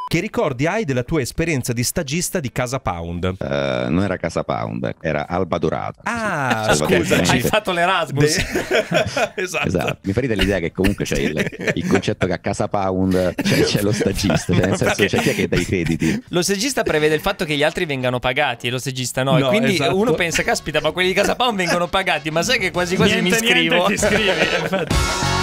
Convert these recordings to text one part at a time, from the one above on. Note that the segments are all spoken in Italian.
Che ricordi hai della tua esperienza di stagista di Casa Pound? Non era Casa Pound, era Alba Dorata. Ah, scusa, hai fatto l'Erasmus. Esatto. Mi farete l'idea che comunque c'è il concetto che a Casa Pound c'è lo stagista, cioè nel senso c'è chi è che dà i crediti. Lo stagista prevede il fatto che gli altri vengano pagati e lo stagista no, e quindi esatto. uno pensa, caspita, ma quelli di Casa Pound vengono pagati, ma sai che quasi quasi mi iscrivo. Ti iscrivi, infatti.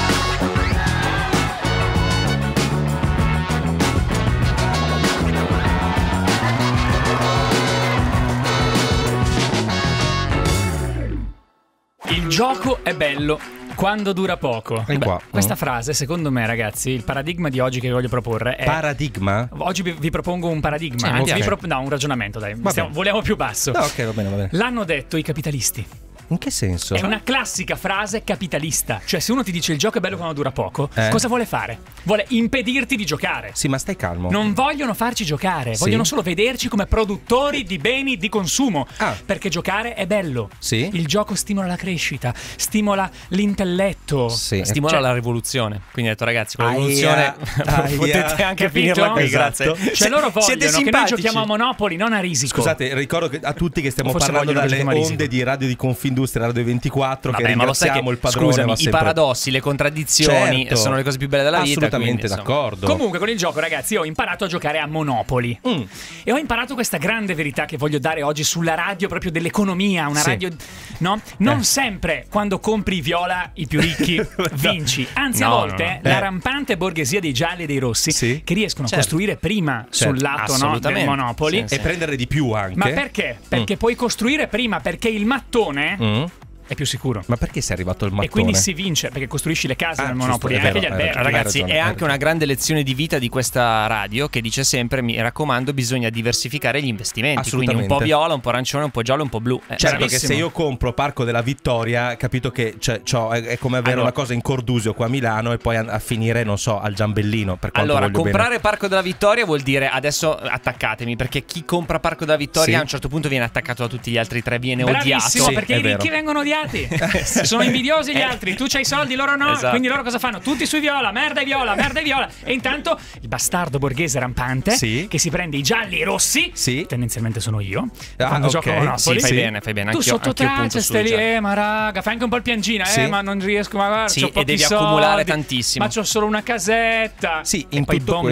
Il gioco è bello quando dura poco. Questa frase, secondo me, ragazzi, il paradigma di oggi che vi voglio proporre è... Paradigma? Oggi vi propongo un paradigma. Sì, Anzi, no, un ragionamento, dai. Vogliamo più basso. No, ok, va bene. L'hanno detto i capitalisti. In che senso? È una classica frase capitalista. Cioè, se uno ti dice il gioco è bello quando dura poco, cosa vuole fare? Vuole impedirti di giocare. Sì, ma stai calmo. Non vogliono farci giocare, vogliono solo vederci come produttori di beni di consumo. Perché giocare è bello. Sì. Il gioco stimola la crescita, stimola l'intelletto. Sì. Stimola la rivoluzione. Quindi ho detto, ragazzi, con la rivoluzione potete anche finirla qui, esatto. grazie. Cioè loro Siete vogliono che noi simpatici. giochiamo a Monopoli, non a Risico. Scusate, ricordo a tutti che stiamo Forse parlando vogliono che dalle giochiamo a onde Risico. di Radio di Confindustria, Radio 24, Vabbè, che ma lo sai ringraziamo che, il padrone. scusami, ma i sempre... paradossi, le contraddizioni Certo. sono le cose più belle della vita. Assolutamente quindi, d'accordo. Comunque con il gioco, ragazzi, io ho imparato a giocare a Monopoli e ho imparato questa grande verità che voglio dare oggi sulla radio proprio dell'economia, una radio, no? Non sempre quando compri viola i più ricchi vinci, anzi a volte la rampante borghesia dei gialli e dei rossi che riescono a costruire prima sul lato del Monopoli e prendere di più anche. Ma perché? Perché puoi costruire prima, perché il mattone è più sicuro. Ma perché sei arrivato al mattone? E quindi si vince perché costruisci le case nel Monopoli, giusto, anche gli alberghi. Ragazzi, è anche una grande lezione di vita di questa radio che dice sempre, mi raccomando, bisogna diversificare gli investimenti. Quindi un po' viola, un po' arancione, un po' giallo, un po' blu. Certo che se io compro Parco della Vittoria, capito che è come avere una cosa in Cordusio qua a Milano e poi a finire, non so, al Giambellino. Per quanto allora, comprare bene. Parco della Vittoria vuol dire, adesso attaccatemi, perché chi compra Parco della Vittoria a un certo punto viene attaccato da tutti gli altri tre, viene Bravissimo, odiato. perché i ricchi vengono odiati. Sono invidiosi gli altri, tu c'hai i soldi, loro no. Quindi loro cosa fanno? Tutti sui viola, merda e viola, merda e viola. E intanto il bastardo borghese rampante che si prende i gialli e i rossi, tendenzialmente sono io, quando gioco a Monopoli. Fai bene. Tu sotto traccia stai lì, ma raga, fai anche un po' il piangina, ma non riesco, ma guarda, c'ho pochi e devi soldi, accumulare tantissimo. ma c'ho solo una casetta. Sì, in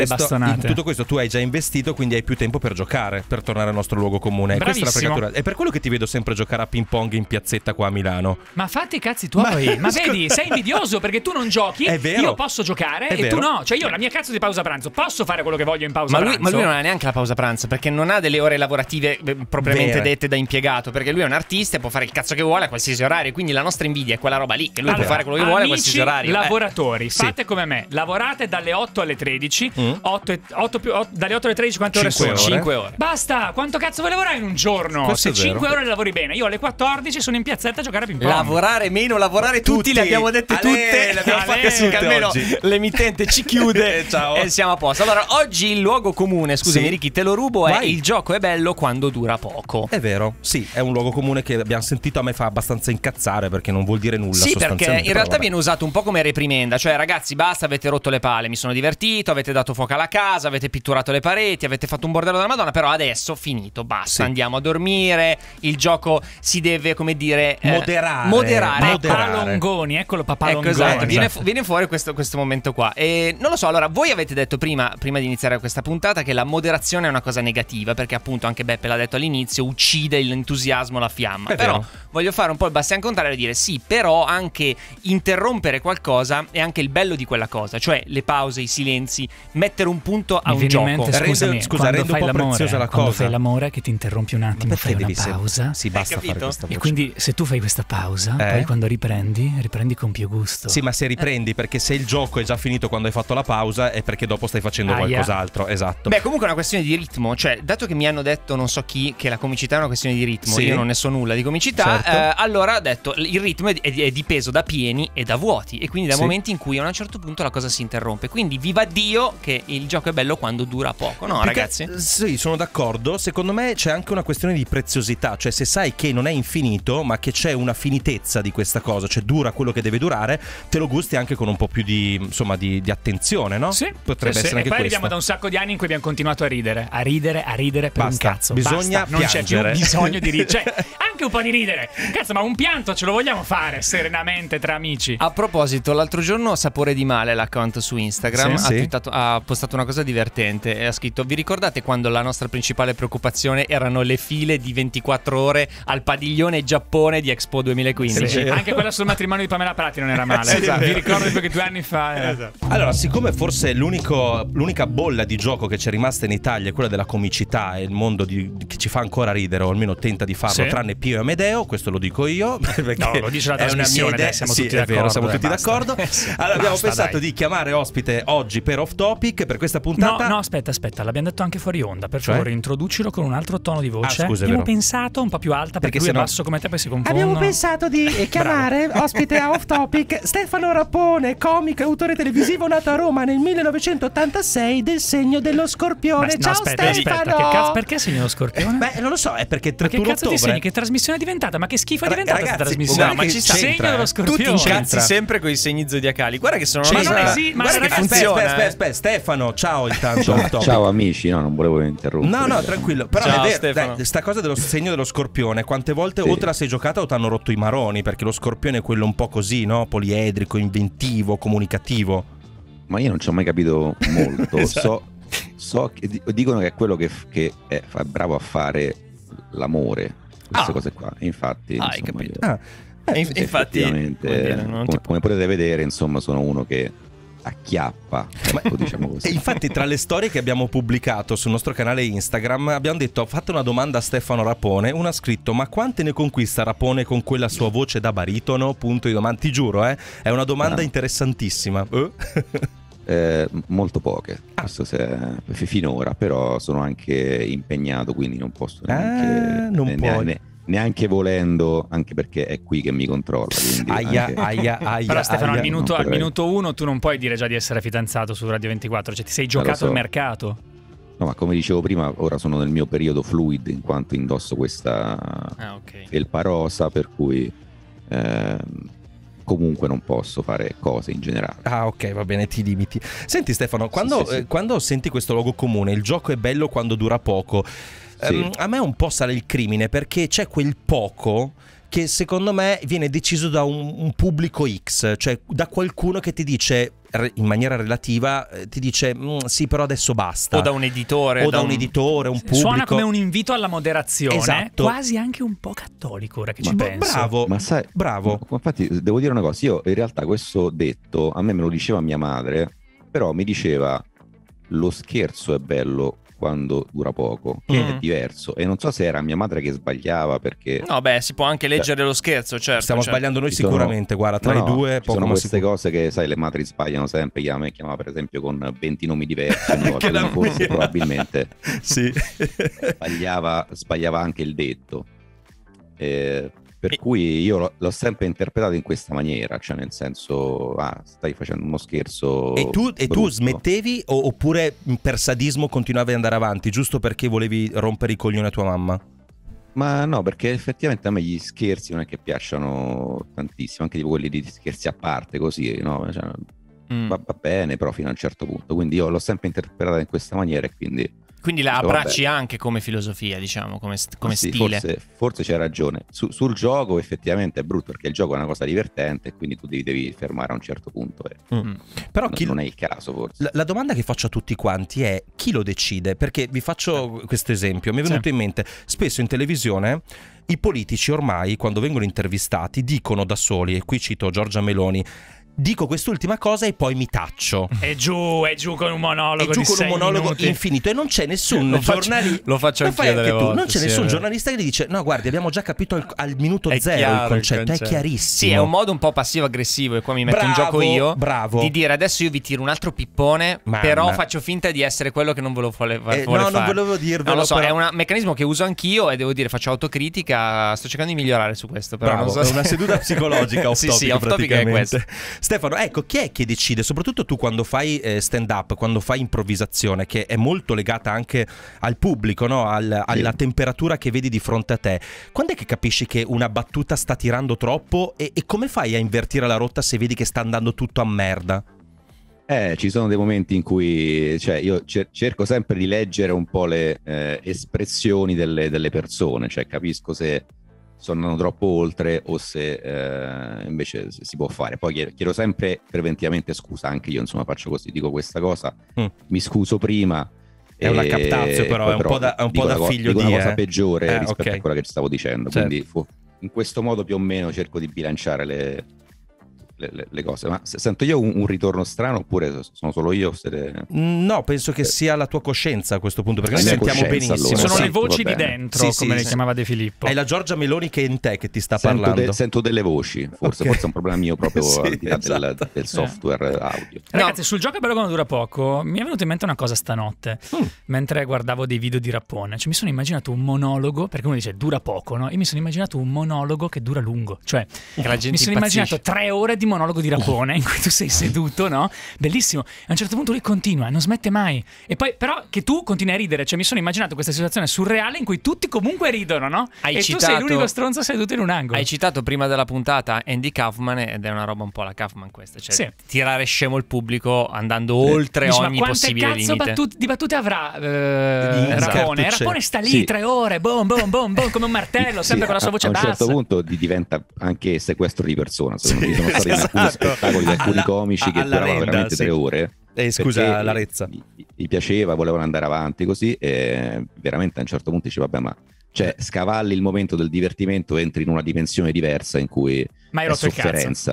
tutto questo tu hai già investito, quindi hai più tempo per giocare, per tornare al nostro luogo comune. Questa è la fregatura. È per quello che ti vedo sempre giocare a ping pong in piazzetta qua a Milano. Ma fatti i cazzi tuoi. Ma vedi, sei invidioso perché tu non giochi. È vero. Io posso giocare e tu no. Cioè io la mia cazzo di pausa pranzo posso fare quello che voglio in pausa pranzo. Ma lui non ha neanche la pausa pranzo, perché non ha delle ore lavorative propriamente dette da impiegato, perché lui è un artista e può fare il cazzo che vuole a qualsiasi orario. Quindi la nostra invidia è quella roba lì, che lui può fare quello che vuole a qualsiasi orario. Lavoratori, fate come me. Lavorate dalle 8 alle 13. Dalle 8 alle 13 quante ore sono? 5 ore. Basta, quanto cazzo vuoi lavorare in un giorno? Questo Se 5 ore lavori bene. Io alle 14 sono in piazzetta a giocare a ping pong. Lavorare meno, lavorare tutti, le abbiamo dette tutte. Le abbiamo fatte tutte almeno oggi. L'emittente ci chiude Ciao. e siamo a posto. Allora, oggi il luogo comune, scusami Ricky, te lo rubo, è il gioco è bello quando dura poco. È vero, sì, è un luogo comune che abbiamo sentito, a me fa abbastanza incazzare perché non vuol dire nulla. Sì, perché in realtà vabbè. viene usato un po' come reprimenda. Cioè, ragazzi, basta, avete rotto le palle, mi sono divertito, avete dato fuoco alla casa, avete pitturato le pareti, avete fatto un bordello della Madonna, però adesso finito, basta, andiamo a dormire. Il gioco si deve, come dire, moderare. Papalongoni, eccolo Papalongoni. Ecco, esatto, viene fuori questo momento qua. E non lo so, allora, voi avete detto prima di iniziare questa puntata che la moderazione è una cosa negativa, perché appunto anche Beppe l'ha detto all'inizio, uccide l'entusiasmo, la fiamma. Però voglio fare un po' il bastian contrario e dire sì, però anche interrompere qualcosa è anche il bello di quella cosa, cioè le pause, i silenzi, mettere un punto a un gioco. Scusami, rende un po' preziosa la cosa. Quando fai l'amore che ti interrompi un attimo, fai una pausa. Sì, basta fare questa voce. E quindi se tu fai questa pausa, poi quando riprendi con più gusto. Sì, ma se riprendi, perché se il gioco è già finito quando hai fatto la pausa è perché dopo stai facendo qualcos'altro. Esatto. Beh, comunque è una questione di ritmo. Cioè, dato che mi hanno detto non so chi che la comicità è una questione di ritmo, io non ne so nulla di comicità, allora ho detto il ritmo è dipeso da pieni e da vuoti, e quindi da momenti in cui a un certo punto la cosa si interrompe. Quindi viva Dio che il gioco è bello quando dura poco, no, perché, ragazzi? Sì, sono d'accordo. Secondo me c'è anche una questione di preziosità. Cioè, se sai che non è infinito, ma che c'è un una finitezza di questa cosa, cioè dura quello che deve durare, te lo gusti anche con un po' più di, insomma, di attenzione, no? Sì, potrebbe essere e anche poi questo. arriviamo da un sacco di anni in cui abbiamo continuato a ridere per Basta, un cazzo. bisogna non c'è più piangere. bisogno di ridere, cioè anche un po' di ridere, cazzo, ma un pianto ce lo vogliamo fare serenamente tra amici. A proposito, l'altro giorno Sapore di Male, l'account su Instagram, Sì. ha postato una cosa divertente e ha scritto: vi ricordate quando la nostra principale preoccupazione erano le file di 24 ore al padiglione Giappone di Expo 2015? Sì. Anche quella sul matrimonio di Pamela Prati non era male. Esatto. Mi ricordo perché 2 anni fa Allora, siccome forse l'unica bolla di gioco che c'è rimasta in Italia è quella della comicità e il mondo che ci fa ancora ridere, o almeno tenta di farlo, Sì. tranne Pio e Amedeo, questo lo dico io. No, lo dice la è una mia trasmissione, idea. dai, siamo Sì, tutti è d'accordo. vero, siamo tutti Basta. d'accordo. Allora abbiamo Basta, pensato dai. di chiamare ospite oggi per Off Topic per questa puntata. No, aspetta, l'abbiamo detto anche fuori onda. Per Cioè? favore, introducilo con un altro tono di voce. Ah, scusa, è abbiamo vero. pensato un po' più alta perché lui sennò- è basso come te, poi si confondono. Abbiamo pensato di chiamare ospite a Off Topic Stefano Rappone, comico e autore televisivo nato a Roma nel 1986 del segno dello Scorpione. Ciao Stefano! Perché segno lo Scorpione? Beh, non lo so, è perché Ma che 31 cazzo ti ottobre. segni? Che trasmissione è diventata? Ma che schifo è diventata questa Ragazzi, trasmissione? guarda che ci sta. Segno c'entra, dello eh. Tu ti Scorpione. incazzi C'entra. sempre con i segni zodiacali. Guarda che sono Ma una non cosa- esiste, ma guarda che ragazzi, funziona. Aspetta, Stefano, ciao intanto. Off Topic. Ciao amici, no, non volevo interrompere. No, tranquillo. Però Ciao, è vero, Stefano. dai, sta cosa dello segno dello Scorpione, quante volte Sì. o te la sei giocata o ti hanno rotto i maroni, perché lo Scorpione è quello un po' così, no? Poliedrico, inventivo, comunicativo. Ma io non ci ho mai capito molto. Esatto. So che dicono che è quello che è bravo a fare l'amore, queste cose qua. Infatti, hai insomma, capito. io- Ah, Infatti, effettivamente, vuol dire, non ti- come potete vedere, insomma, sono uno che acchiappa, ecco, diciamo E così. infatti tra le storie che abbiamo pubblicato sul nostro canale Instagram abbiamo detto: fate una domanda a Stefano Rapone. Uno ha scritto: ma quante ne conquista Rapone con quella sua voce da baritono? Punto di domanda. Ti giuro, è una domanda Ah. interessantissima. Molto poche, questo finora, però sono anche impegnato, quindi non posso neanche, non puoi. neanche volendo, anche perché è qui che mi controlla. Quindi Aia. Però Stefano, al aia. minuto non potrei. 1 tu non puoi dire già di essere fidanzato su Radio 24, cioè ti sei giocato so. il mercato. No, ma come dicevo prima, ora sono nel mio periodo fluid in quanto indosso questa ok. felpa rosa, per cui comunque non posso fare cose in generale. Ah, ok, va bene, ti limiti. Senti Stefano, quando, sì. quando senti questo luogo comune, il gioco è bello quando dura poco. Sì. A me un po' sale il crimine, perché c'è quel poco che secondo me viene deciso da un pubblico X, cioè da qualcuno che ti dice in maniera relativa, ti dice sì, però adesso basta. O da un editore. O da un editore, un pubblico. Suona come un invito alla moderazione, Esatto. quasi anche un po' cattolico, ora che ci penso. Bravo, Ma sai, bravo. Infatti devo dire una cosa, io in realtà questo detto a me lo diceva mia madre, però mi diceva lo scherzo è bello quando dura poco, che è diverso, e non so se era mia madre che sbagliava, perché No, beh, si può anche leggere lo scherzo, certo. Stiamo certo. sbagliando noi ci sono- sicuramente, guarda, tra No, i due ci poco sono ma queste sicuro. cose che sai le madri sbagliano sempre. A me chiamava per esempio con 20 nomi diversi una volta, Anche la quindi forse mia. probabilmente Sì. sbagliava anche il detto, per cui io l'ho sempre interpretato in questa maniera, cioè nel senso stai facendo uno scherzo E tu brutto. smettevi oppure per sadismo continuavi ad andare avanti giusto perché volevi rompere i coglioni a tua mamma? Ma no, perché effettivamente a me gli scherzi non è che piacciono tantissimo, anche tipo quelli di scherzi a parte così, no? Cioè, va bene, però fino a un certo punto. Quindi io l'ho sempre interpretata in questa maniera e quindi Quindi la vabbè. abbracci anche come filosofia, diciamo, come sì, stile. forse c'hai ragione. Sul gioco effettivamente è brutto perché il gioco è una cosa divertente e quindi tu devi fermare a un certo punto. Però Non è il caso forse. La domanda che faccio a tutti quanti è: chi lo decide? Perché vi faccio questo esempio, mi è venuto in mente spesso in televisione i politici ormai quando vengono intervistati dicono da soli, e qui cito Giorgia Meloni: dico quest'ultima cosa e poi mi taccio. È giù con un monologo E giù di con 6 un monologo minuti. infinito e non c'è nessun Lo faccio- giornalista. lo faccio fai anch'io delle anche tu. volte, Non c'è sì, nessun è vero. giornalista che gli dice: no, guardi, abbiamo già capito al minuto È zero chiaro il concetto, è concetto. chiarissimo. Sì, è un modo un po' passivo-aggressivo, e qua mi metto in Bravo, gioco io, bravo. di dire adesso io vi tiro un altro pippone, Mamma. però faccio finta di essere quello che non ve lo vuole fare. no, non volevo dirvelo, Non lo so, però- è un meccanismo che uso anch'io e devo dire, faccio autocritica, sto cercando di migliorare su questo, però Bravo, non so è se- una seduta psicologica off Sì, topic, sì, off topic è praticamente. questo. Stefano, ecco, chi è che decide, soprattutto tu quando fai stand up, quando fai improvvisazione, che è molto legata anche al pubblico, no? Alla temperatura che vedi di fronte a te, quando è che capisci che una battuta sta tirando troppo e come fai a invertire la rotta se vedi che sta andando tutto a merda? Ci sono dei momenti in cui, cioè, io cerco sempre di leggere un po' le espressioni delle persone, cioè capisco se sono andato troppo oltre o se invece si può fare. Poi chiedo sempre preventivamente scusa, anche io insomma faccio così, dico questa cosa, mi scuso prima. È una captazio però, è un po' da figlio di... una cosa peggiore rispetto okay. a quella che ci stavo dicendo, certo. Quindi in questo modo più o meno cerco di bilanciare le cose. Ma sento io un ritorno strano oppure sono solo io? No, penso che sia la tua coscienza a questo punto, perché noi sentiamo benissimo. Allora. Sono sì, le voci di dentro, come le chiamava De Filippo. È la Giorgia Meloni che è in te che ti sta parlando. Sento delle voci, forse è un problema mio proprio al di là del software audio. Ragazzi, sul gioco è bello quando dura poco, mi è venuta in mente una cosa stanotte, mentre guardavo dei video di Rapone. Cioè mi sono immaginato un monologo, perché uno dice dura poco, no? Io mi sono immaginato un monologo che dura lungo. Cioè mi sono immaginato 3 ore di monologo di Rapone in cui tu sei seduto, no? Bellissimo. E a un certo punto lui continua, non smette mai. E poi però che tu continui a ridere. Cioè mi sono immaginato questa situazione surreale in cui tutti comunque ridono, no? Tu sei l'unico stronzo seduto in un angolo. Hai citato prima della puntata Andy Kaufman, ed è una roba un po' la Kaufman questa, cioè tirare scemo il pubblico andando oltre ogni possibile limite. Ma quante cazzo di battute avrà Rapone? Rapone sta lì 3 ore, boom, boom, boom, boom, come un martello, sempre con la sua voce bassa. A un certo punto diventa anche sequestro di persona. Secondo me sono stati in alcuni spettacoli di alcuni comici che duravano veramente 3 ore. Scusa Larezza. Gli piaceva, volevano andare avanti così e veramente a un certo punto dice vabbè, ma cioè scavalli il momento del divertimento, entri in una dimensione diversa in cui ma è sofferenza.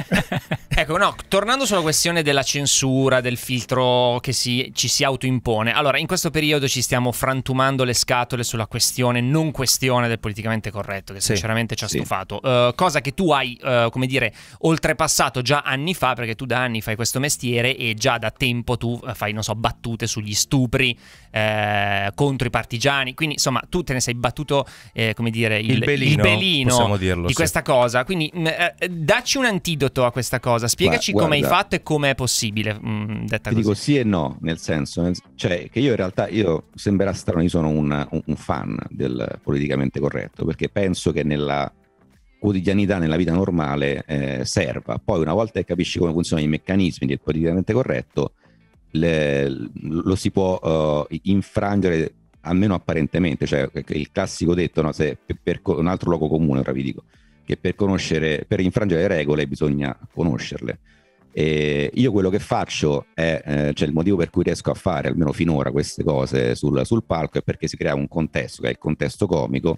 Ecco, no, tornando sulla questione della censura, del filtro che ci si autoimpone. Allora, in questo periodo ci stiamo frantumando le scatole sulla non questione del politicamente corretto, che sinceramente ci ha stufato. Cosa che tu hai, come dire, oltrepassato già anni fa, perché tu da anni fai questo mestiere e già da tempo tu fai, non so, battute sugli stupri contro i partigiani. Quindi, insomma, tu te ne sei battuto, come dire, il belino dirlo, di questa cosa. Quindi dacci un antidoto a questa cosa, spiegaci come hai fatto e come è possibile. Ti dico sì e no, nel senso, cioè che io in realtà, sembrerà strano, io sono un fan del politicamente corretto, perché penso che nella quotidianità, nella vita normale serva. Poi una volta che capisci come funzionano i meccanismi del politicamente corretto, lo si può infrangere, almeno apparentemente, cioè il classico detto, no, se per un altro luogo comune, ora vi dico che per infrangere le regole bisogna conoscerle. E io quello che faccio è, cioè il motivo per cui riesco a fare almeno finora queste cose sul palco è perché si crea un contesto che è il contesto comico,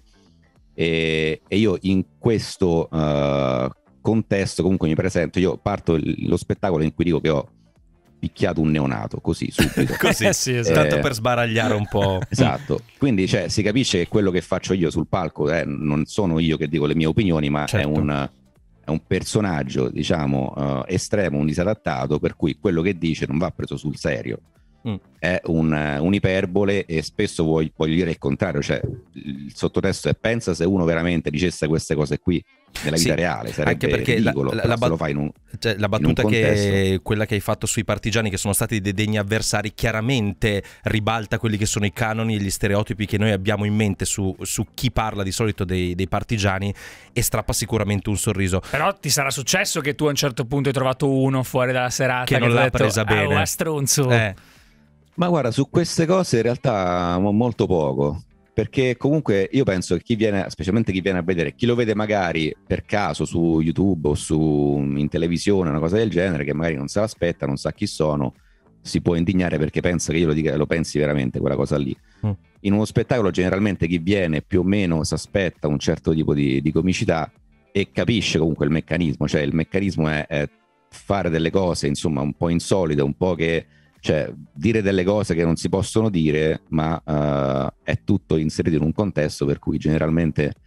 e io in questo contesto comunque mi presento, io parto lo spettacolo in cui dico che ho picchiato un neonato, così subito. Così, sì, tanto per sbaragliare un po'. Esatto, quindi cioè, si capisce che quello che faccio io sul palco non sono io che dico le mie opinioni, ma è un personaggio, diciamo, estremo, un disadattato, per cui quello che dice non va preso sul serio. È un'iperbole, e spesso voglio dire il contrario, cioè il sottotesto è: pensa se uno veramente dicesse queste cose qui nella vita reale, sarebbe anche perché ridicolo, lo fai la battuta che quella che hai fatto sui partigiani, che sono stati dei degni avversari, chiaramente ribalta quelli che sono i canoni e gli stereotipi che noi abbiamo in mente su chi parla di solito dei partigiani, e strappa sicuramente un sorriso. Però ti sarà successo che tu a un certo punto hai trovato uno fuori dalla serata che non l'ha presa bene. bene. Stronzo. Ma guarda, su queste cose in realtà molto poco, perché comunque io penso che chi viene, specialmente chi viene a vedere, chi lo vede magari per caso su YouTube o in televisione, una cosa del genere, che magari non se l'aspetta, non sa chi sono, si può indignare perché pensa che io lo pensi veramente quella cosa lì. In uno spettacolo generalmente chi viene più o meno si aspetta un certo tipo di comicità e capisce comunque il meccanismo, cioè il meccanismo è fare delle cose insomma un po' insolite, un po' che, cioè dire delle cose che non si possono dire, ma è tutto inserito in un contesto per cui generalmente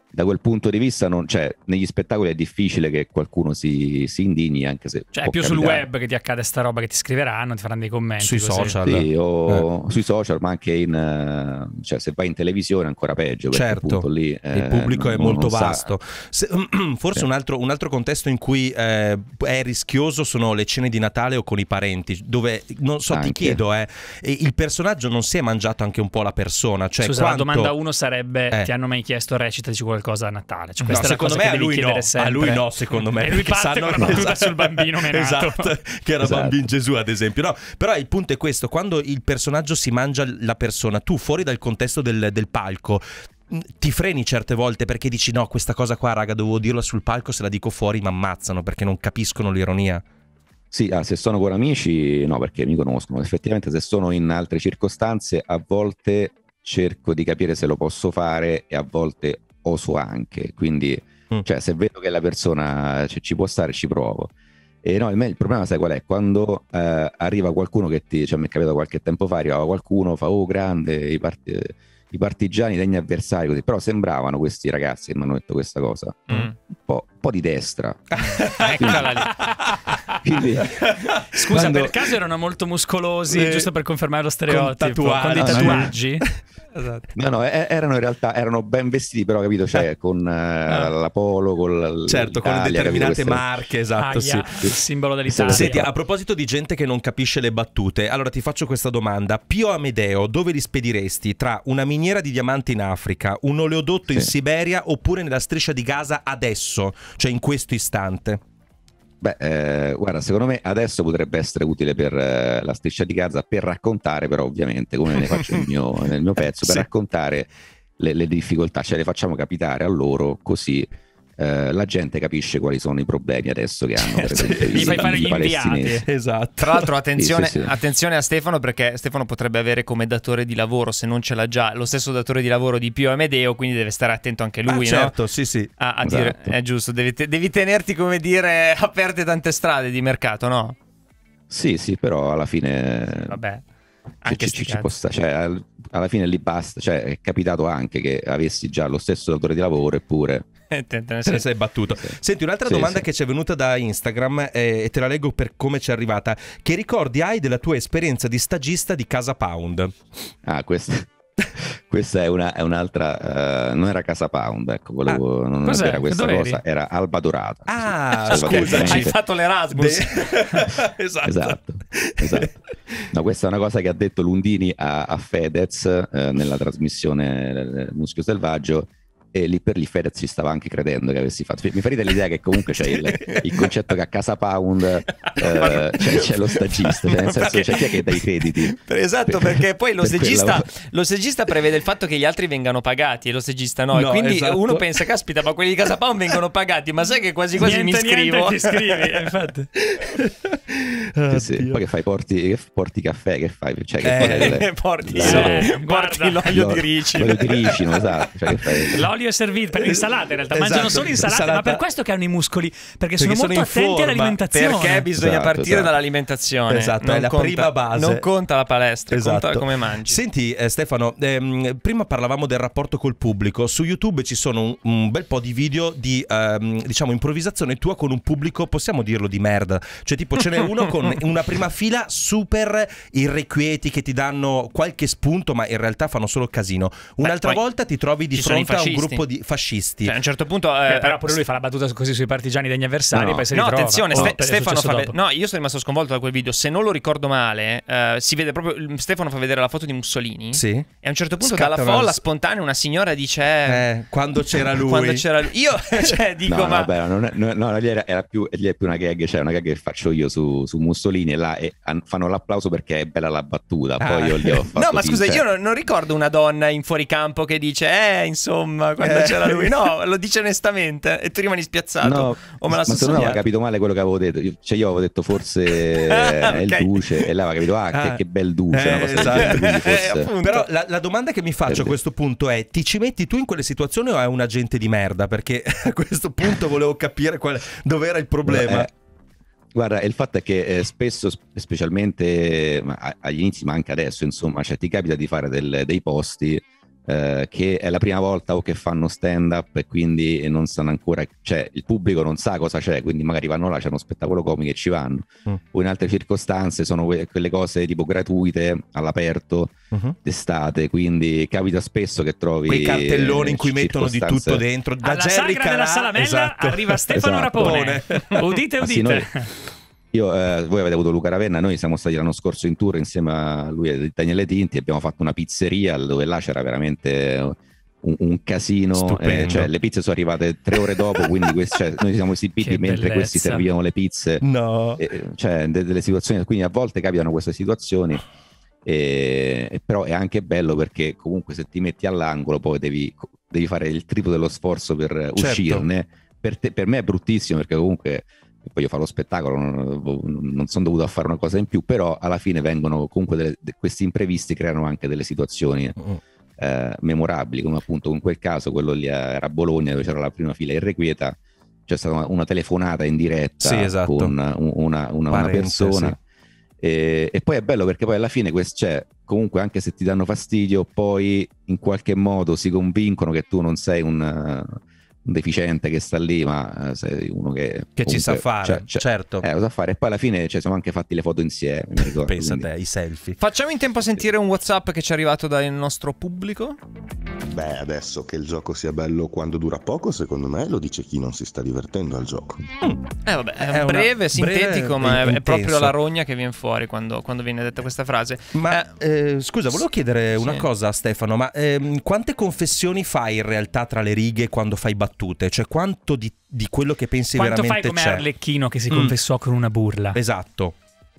da quel punto di vista cioè, negli spettacoli è difficile che qualcuno si indigni, anche se cioè è più capitare. sul web che ti accade sta roba, che ti scriveranno, ti faranno dei commenti sui così. social, sì, o sui social, ma anche cioè, se vai in televisione ancora peggio, perché certo, appunto lì il pubblico è molto vasto. Forse sì. un altro contesto in cui è rischioso sono le cene di Natale o con i parenti, dove non so, ti chiedo, il personaggio non si è mangiato anche un po' la persona? Cioè, scusa, la domanda 1 sarebbe: ti hanno mai chiesto recitaci qualcosa a Natale? Cioè, questa è la cosa che devi chiedere sempre. A lui no, secondo me. E lui parte con la battuta sul bambino menato. Esatto, che era Bambin Gesù, ad esempio. No, però il punto è questo: quando il personaggio si mangia la persona, tu fuori dal contesto del palco ti freni certe volte perché dici no, questa cosa qua, raga, dovevo dirla sul palco, se la dico fuori mi ammazzano perché non capiscono l'ironia. Sì, se sono con amici no, perché mi conoscono. Effettivamente se sono in altre circostanze a volte cerco di capire se lo posso fare e a volte oso anche, quindi cioè se vedo che la persona ci può stare ci provo. E no, il problema sai qual è? Quando arriva qualcuno che cioè mi è capitato qualche tempo fa, arrivava qualcuno, fa oh grande, i partigiani degni avversari, così. Però sembravano questi ragazzi che mi hanno detto questa cosa un po' di destra. Eccola lì. Quindi, scusa, per caso erano molto muscolosi, giusto per confermare lo stereotipo, con dei tatuaggi? Esatto. No, erano in realtà ben vestiti, però capito, cioè con la polo, con certo, con determinate marche, esatto, sì. Il simbolo dell'Italia. Senti, a proposito di gente che non capisce le battute, allora ti faccio questa domanda: Pio Amedeo dove li spediresti? Tra una miniera di diamanti in Africa, un oleodotto in Siberia oppure nella striscia di Gaza adesso, cioè in questo istante? Beh, guarda, secondo me adesso potrebbe essere utile per la striscia di Gaza, per raccontare, però ovviamente, come ne faccio nel mio pezzo, per raccontare le difficoltà, cioè le facciamo capitare a loro, così la gente capisce quali sono i problemi adesso che hanno, per esempio, gli fai fare gli inviati. Esatto. Tra l'altro attenzione, sì. attenzione a Stefano, perché Stefano potrebbe avere come datore di lavoro, se non ce l'ha già, lo stesso datore di lavoro di Pio Amedeo, quindi deve stare attento anche lui, certo, no? sì. A dire, è giusto, devi tenerti, come dire, aperte tante strade di mercato, no? Sì, però alla fine vabbè, anche ci può stare, cioè alla fine lì basta, cioè è capitato anche che avessi già lo stesso datore di lavoro eppure te ne sei battuto. Senti, un'altra domanda che ci è venuta da Instagram e te la leggo per come ci è arrivata: che ricordi hai della tua esperienza di stagista di Casa Pound? Questa è un'altra, non era Casa Pound, ecco, non era questa cosa, era Alba Dorata. Scusa, hai fatto l'Erasmus. Esatto. No, questa è una cosa che ha detto Lundini a Fedez nella trasmissione Muschio Selvaggio, e lì per lì Fedez ci stava anche credendo che avessi fatto. Mi fa ridere l'idea che comunque c'è il concetto che a Casa Pound c'è lo stagista, cioè nel senso c'è chi è che dà i crediti. Esatto, perché poi lo stagista prevede il fatto che gli altri vengano pagati e lo stagista no, e quindi uno pensa, caspita, ma quelli di Casa Pound vengono pagati, ma sai che quasi mi iscrivo. Ti iscrivi, infatti. Poi che fai, porti caffè, che fai? Cioè, che porti l'olio di ricino. Esatto, cioè, che fai? L'olio è servito per l'insalata, in realtà mangiano solo insalata, ma per questo che hanno i muscoli, perché sono molto attenti all'alimentazione. Perché bisogna partire dall'alimentazione. Esatto, è la prima base. Non conta la palestra, conta come mangi. Senti Stefano, prima parlavamo del rapporto col pubblico. Su YouTube ci sono un bel po' di video di diciamo improvvisazione tua con un pubblico, possiamo dirlo, di merda. Cioè tipo ce n'è uno con una prima fila super irrequieti che ti danno qualche spunto, ma in realtà fanno solo casino. Un'altra volta ti trovi di fronte a un gruppo di fascisti. Cioè, a un certo punto però pure lui fa la battuta così sui partigiani degli avversari, poi si ritrova. Attenzione, Stefano io sono rimasto sconvolto da quel video. Se non lo ricordo male, si vede proprio Stefano fa vedere la foto di Mussolini. Sì. E a un certo punto dalla folla spontanea una signora dice quando c'era lui. Io cioè dico lì è più una gag, cioè una gag che faccio io su Mussolini, e fanno l'applauso perché è bella la battuta. Poi io gli ho fatto no, ma scusa, io non ricordo una donna in fuoricampo che dice insomma quando c'era lui. No, lo dice onestamente e tu rimani spiazzato. No, ma se non aveva capito male quello che avevo detto. Io avevo detto forse è il duce, e lei aveva capito che bel duce, una cosa del genere, forse. Però la domanda che mi faccio a questo punto è: ti ci metti tu in quelle situazioni o è un agente di merda? Perché a questo punto volevo capire dove era il problema. Guarda, il fatto è che spesso, specialmente agli inizi, ma anche adesso, insomma, cioè, ti capita di fare dei posti che è la prima volta o che fanno stand up e quindi non sanno ancora, cioè il pubblico non sa cosa c'è, quindi magari vanno là, c'è uno spettacolo comico e ci vanno. O in altre circostanze sono quelle cose tipo gratuite all'aperto d'estate, quindi capita spesso che trovi quei cartelloni in cui mettono di tutto dentro. Da alla Jerry sagra della Salamella, esatto, arriva Stefano Rapone. Udite, udite. Voi avete avuto Luca Ravenna, noi siamo stati l'anno scorso in tour insieme a lui e Daniele Tinti, abbiamo fatto una pizzeria dove là c'era veramente un casino, cioè le pizze sono arrivate 3 ore dopo, quindi noi siamo esibiti mentre questi servivano le pizze, cioè delle situazioni, quindi a volte capitano queste situazioni, però è anche bello perché comunque se ti metti all'angolo poi devi fare il triplo dello sforzo per uscirne. Per me è bruttissimo perché comunque poi io fare lo spettacolo, non sono dovuto a fare una cosa in più, però alla fine vengono comunque questi imprevisti, creano anche delle situazioni memorabili, come appunto in quel caso quello lì era a Bologna dove c'era la prima fila irrequieta, c'è stata una telefonata in diretta con una persona, e poi è bello perché poi alla fine comunque anche se ti danno fastidio poi in qualche modo si convincono che tu non sei un deficiente che sta lì, ma sei uno che ci sa fare, certo. Lo sa fare, e poi alla fine siamo anche fatti le foto insieme, mi ricordo. Pensa te, i selfie. Facciamo in tempo a sentire un WhatsApp che ci è arrivato dal nostro pubblico. Beh, adesso che il gioco sia bello quando dura poco, secondo me lo dice chi non si sta divertendo al gioco. Vabbè, è breve, sintetico, ma è proprio la rogna che viene fuori quando viene detta questa frase. Ma scusa, volevo chiedere una cosa a Stefano, ma quante confessioni fai in realtà tra le righe quando fai battute? Cioè quanto di quello che pensi quanto veramente fai come c'è? Arlecchino che si confessò con una burla. Esatto.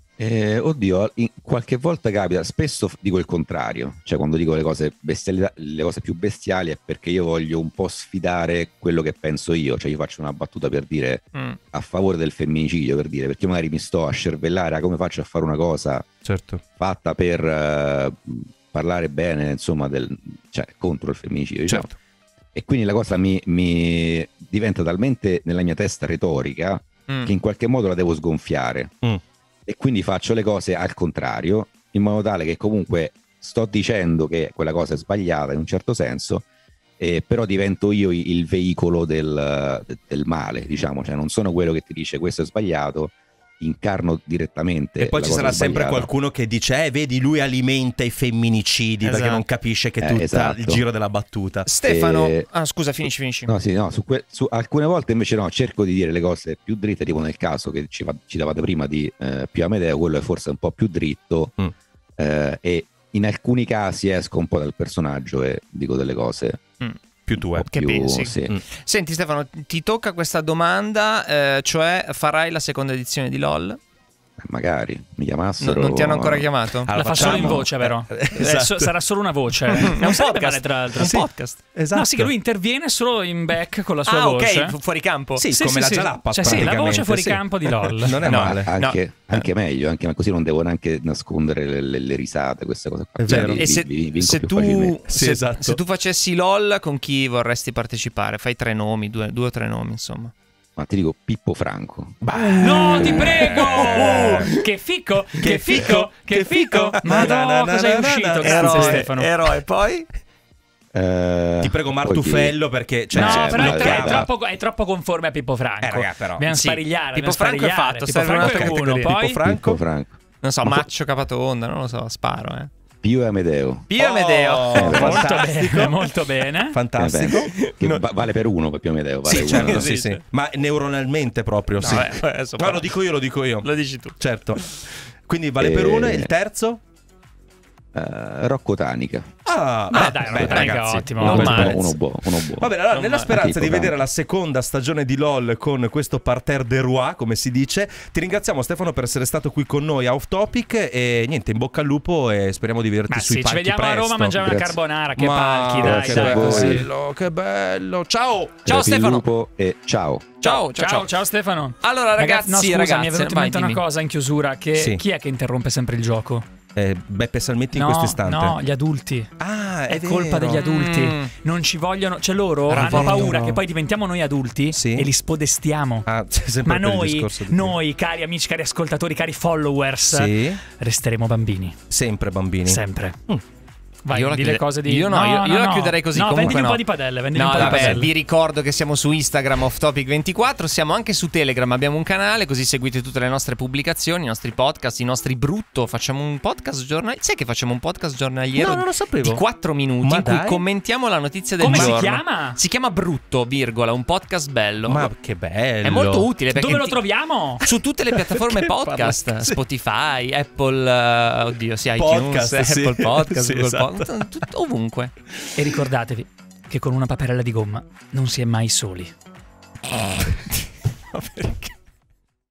Oddio, qualche volta capita, spesso dico il contrario, cioè quando dico le cose più bestiali è perché io voglio un po' sfidare quello che penso io, cioè io faccio una battuta per dire a favore del femminicidio, per dire, perché magari mi sto a scervellare a come faccio a fare una cosa fatta per parlare bene, insomma, cioè contro il femminicidio, diciamo. E quindi la cosa mi diventa talmente nella mia testa retorica che in qualche modo la devo sgonfiare. E quindi faccio le cose al contrario, in modo tale che comunque sto dicendo che quella cosa è sbagliata in un certo senso, però divento io il veicolo del male, diciamo, cioè non sono quello che ti dice questo è sbagliato, incarno direttamente. E poi ci sarà sempre qualcuno che dice vedi, lui alimenta i femminicidi, perché non capisce che è tutto il giro della battuta. Stefano, scusa, finisci. No, su alcune volte invece cerco di dire le cose più dritte, tipo nel caso che ci davate prima di Pio Amedeo, quello è forse un po' più dritto, e in alcuni casi esco un po' dal personaggio e dico delle cose più tue. Che pensi? Senti Stefano, ti tocca questa domanda, cioè farai la seconda edizione di LOL? Magari mi chiamassero. Non ti hanno ancora chiamato? Allora, la fa solo in voce, però. Sarà solo una voce. È un podcast, tra l'altro. Un podcast. Esatto. No, sì, che lui interviene solo in back con la sua voce. Ok, fuori campo. Sì, come la Jalappa. Cioè, sì, la voce fuori campo di LOL. Non è male. Anche meglio, anche così non devo neanche nascondere le risate, queste cose qua. È vero. E se tu facessi LOL, con chi vorresti partecipare? Fai 3 nomi, 2 o 3 nomi, insomma. Ma ti dico Pippo Franco. No, ti prego! Che fico! Madonna, cosa è uscito? Grazie Stefano. Eroe, poi? Ti prego Martufello, perché però è troppo conforme a Pippo Franco. Però. Dobbiamo sparigliare. Pippo Franco è fatto. Pippo Franco è uno. Poi Pippo Franco. Non so, Maccio Capatonda, non lo so, sparo, Pio Amedeo. Molto bene. Fantastico. Vale per uno per Pio Amedeo. Sì, certo, sì. Ma neuronalmente proprio, no, sì. No, lo dico io. Lo dici tu. Certo. Quindi vale per uno, e il terzo? Rocco Tanica. Rocco Tanica, ottimo. Uno buono. Va bene, allora, nella speranza di vedere la seconda stagione di LOL con questo parterre de roi, come si dice, ti ringraziamo Stefano per essere stato qui con noi a Off Topic, e niente, in bocca al lupo e speriamo di vederti sui palchi ci vediamo presto. a Roma a mangiare una carbonara, che palchi, dai. Che bello. Ciao Stefano. E ciao Stefano. Allora ragazzi, mi è venuta in mente una cosa in chiusura, che chi è che interrompe sempre il gioco? Beppe Salmetti in questo istante. No, gli adulti. È colpa degli adulti. Non ci vogliono, cioè loro hanno paura che poi diventiamo noi adulti e li spodestiamo. Ma noi, cari amici, cari ascoltatori, cari followers, resteremo bambini. Sempre bambini. Sempre. Vai, di le cose di... Io la chiuderei così. No, vendimi un po' di padelle. Vi ricordo che siamo su Instagram OffTopic24, siamo anche su Telegram, abbiamo un canale, così seguite tutte le nostre pubblicazioni, i nostri podcast, i nostri brutto. Facciamo un podcast giornaliero. Sai che facciamo un podcast giornaliero? No, non lo sapevo. Di 4 minuti in cui commentiamo la notizia del giorno. Come si chiama? Si chiama Brutto, virgola, un podcast bello. Ma che bello. È molto utile perché dove lo troviamo? Su tutte le piattaforme podcast, Spotify, Apple, iTunes, podcast, Apple Podcast, sì, Google esatto. Podcast, ovunque. E ricordatevi che con una paperella di gomma non si è mai soli. Ma perché?